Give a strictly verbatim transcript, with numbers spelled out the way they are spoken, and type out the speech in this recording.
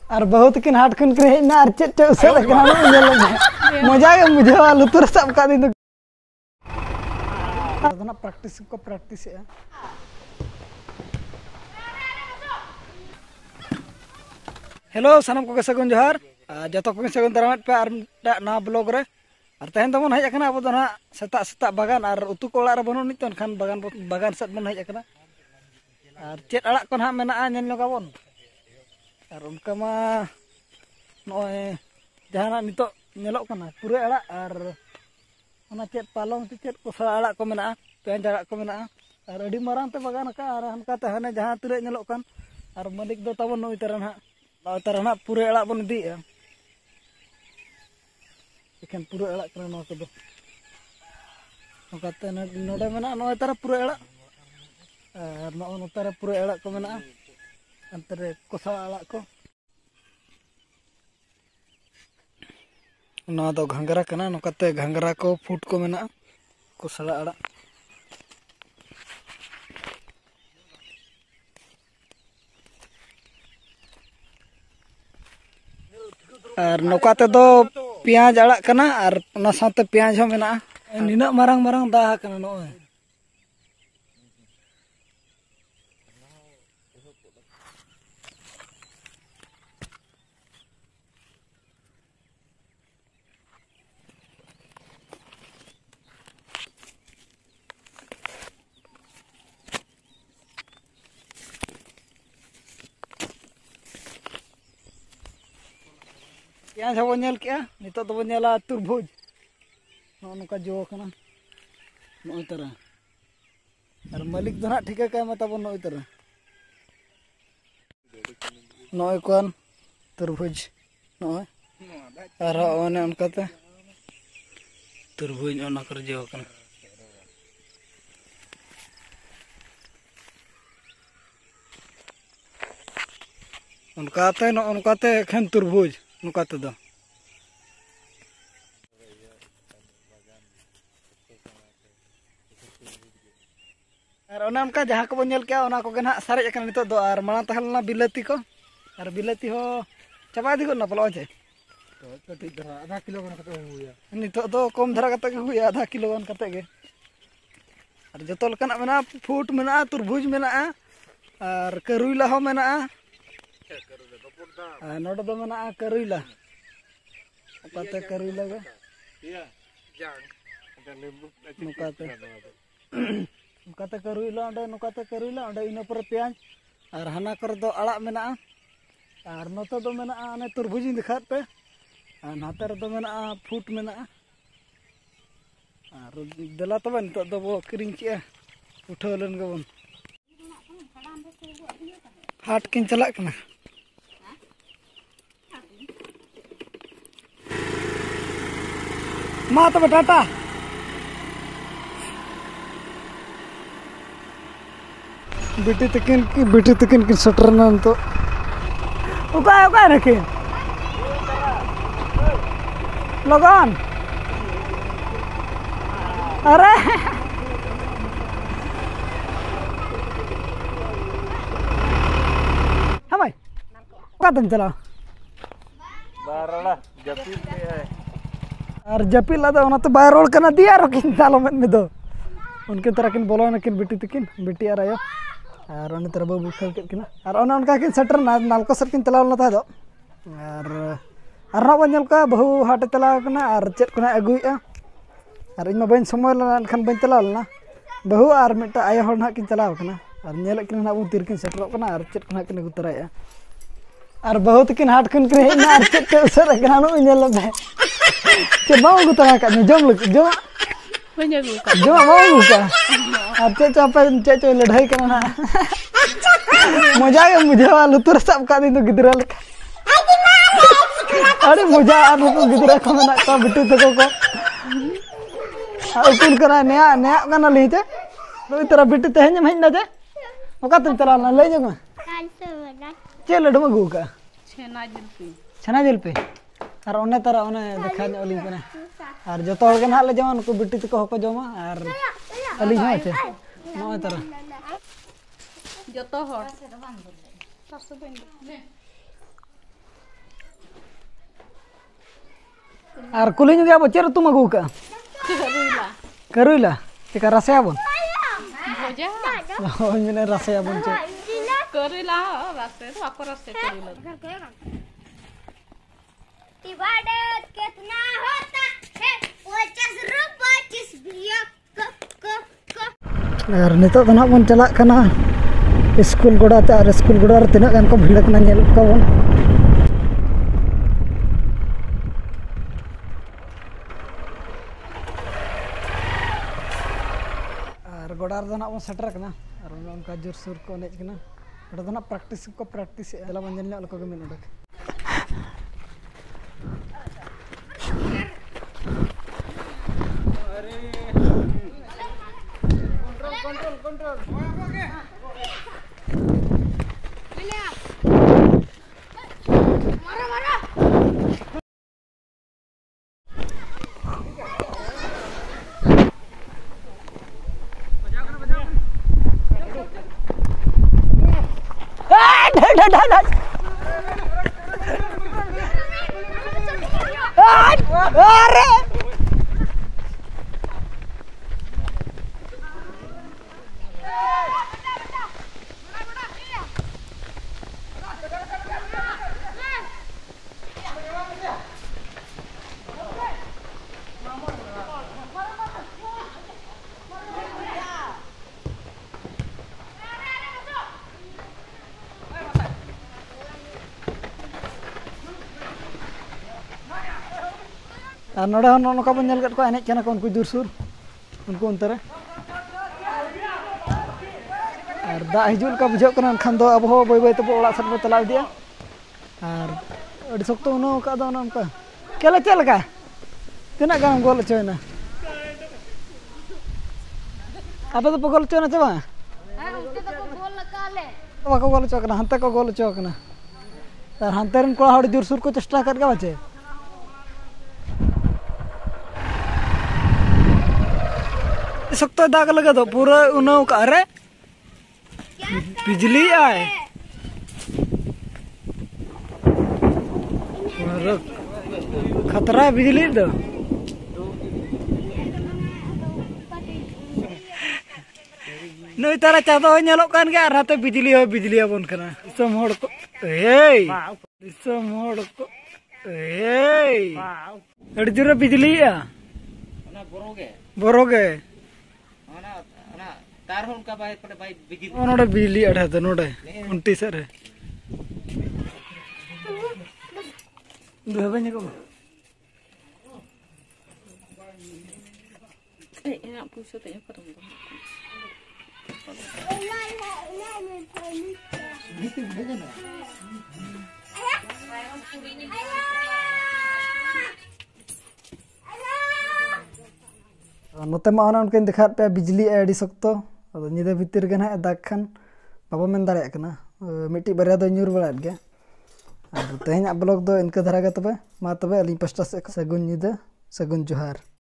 और बहुत किन हाट खन के हेना और चेट चे उसे लगना मजा के बुझावा लुतुर सब का दिन ना प्रैक्टिस को प्रैक्टिस है। हेलो सानम को सगुन जोहार जतो को सगुन दारामत पे और ना ब्लॉग रे और तहन तमन हज अकना अब दो ना सेता सेता बागान और उतु को ओड़ा रे बनो नित खान बागान बागान सेट बन हज अकना और चेत अड़ा को ना मेना नेल लगाबन और उनका मा नय जहाना नितो नेलोक कना पूरे अड़ा और ओना चेत पालंग चेत को सड़ा अड़ा को मेना पेंज अड़ा को मेना और अडी मारांग ते बागान का और हनका ते हने जहां तिरे नेलोक कान और मालिक दो तबन नय तरन हा तरह पूरे अड़ा बन इदी एखन पूरे अड़ा को नोडे मेना नय तरह पूरे अड़ा और नोते पूरे अड़ा को मेना अंतरे कोसा अड़ा को ना दो घांगरा कना नोकाते घांगरा को फुट को मेना कोसड़ा अड़ा और नौकाते दो पियाज अड़ा कना और ना साथे पियाज हो मेना निना मारंग मारंग दा कना नोय पियाज हो नेल के नितो दो नेला तुरभुज नोका जो कना नोय तरह और मालिक दो ना ठिका का मत बन नोय तरह नोय कोन तुरभुज नोय और ओने उनकाते तुरभुज ओना कर जो कना उनकाते न उनकाते एखन तुरभुज नुकाते दो और ओना उनका जहां को बनेल के ओना को गना सारे एकन नितो दो और माना तहलना बिलाती को और बिलाती हो चाबा दी को ना पलो जे तो कटी धरा आधा किलो गन कते हुया नितो दो कम धरा कते हुया आधा किलो गन कते गे और जतो लकना मेना फूट मेना तुरभुज मेना और करुइला हो मेना नोडे दो मेना करुइला ओकाते करुइला गे नुकाते नुकाते करुइला ओंडे नुकाते करुइला ओंडे इना पर पियाज और हाना कर दो अड़ा मेना और नोते दो मेना अने तुरभुज दिखात पे और नाते रे दो मेना फूट मेना और देला तबे नितो दो बो किरिंग के उठाव लेन गबन हाट किन चला कना मा तब टाटा बेटी तकिन की बेटी तकिन की सटरना तो उका उका रखे लगन अरे हाँ भाई उका तुम चला बारला जपील पे है और जपील आदा ओना तो बाय रोल कना दिया रकिन तालो में में दो उनके तरह किन बोलो ना किन बेटी तकिन बेटी आ आयो और ओने तरह बाबू खेल के किना और ओना उनका किन सटर ना नालको सर किन तलाव लता दो और और ना बनेल का बहु हाट तलाव कना और चेत कोना अगुइया और इन बइन समय लना खान बइन तलाव लना बहु और मिटा आयो हर ना किन तलाव कना और नेल किन ना उ तीर किन सटर कना और चेत कोना किन अगु तराया और बहुत किन हाट खन के हेना और चेत उसर कना नो नेल बे चे बाऊ को तरा का जम लग जो बने को जो बाऊ का अब चे चापे चे चे लड़ाई करना मजा के मुझे लुतुर सब का दिन गिदरा अरे मजा आ को गिदरा को ना का बिटू तको को उकुल करा नया नया कना लेते तो तेरा बिटू तहन में ना जे ओका तुम चला ना ले जमा चे लडू मगु का छेना जलपी छेना जलपी और ओने तरह ओने देखा ओली कना और जतो हर के ना ले जमा को बिटी तको को जमा और अली हो छे नो तरह जतो हर और कुली गया बच्चे तुम अगू का करुला चिका रसे आबन मैंने रसे आबन चे करुला रसे तो आपको रसे करुला डिवाइडेड कितना होता है पचास रुपये पच्चीस बिया क क क और नितो तो ना बन चला कना स्कूल गोड़ा ते और स्कूल गोड़ा रे तिना गान को भीड़ कना नेल का बन और गोड़ा रे ना बन सेटर कना और उनका जोर सुर को नेज कना ओडा ना प्रैक्टिस को प्रैक्टिस एला बन जन ने को मिन ओडक कंट्रोल कंट्रोल मारो मारो बजाओ कर बजाओ आ ढ ढ ढ ढ अरे और नोड़ा नौका बन नेल को एने को उनको दूर सुर उनको अंतरे और दा हिजुल का बुझो कना खान दो अब हो बय बय तो ओड़ा सट चला दिया और अड़ी सख्त उनो का दो उनका केला चल का तना गाम गोल चोयना अब तो गोल चोना चबा हां उसके तो को गोल लगा ले बाको गोल चोकना हंते को गोल चोकना और हंते रन को हड़ दूर सुर को चेष्टा करके बचे सख्त दाग लगा दो पूरा उन्हों का अरे बिजली आए खतरा है बिजली दो नई तारा चादो नेलो कान के राते बिजली हो बिजली बन करना दिसम होड़ को ए दिसम होड़ को ए अड़ी जोर बिजली आ ना बोरोगे बोरोगे तार होन का बाय पड़े बाय बिजली नोडे बिजली अड़ा तो नोडे उनटी सर है दो बने को ए ना पूछो तो ये करूंगा नोते मा उनके दिखा पे बिजली अड़ी सख्त निदा भितर के ना दाग खान बाबा मेन दाड़े कना मिट्टी बारिया दो ᱧᱩᱨ बड़ा गया और तेहना ब्लॉग दो इनके धरा तबे मा तबे अली पास्टा से सगुन निदा सगुन जोहार।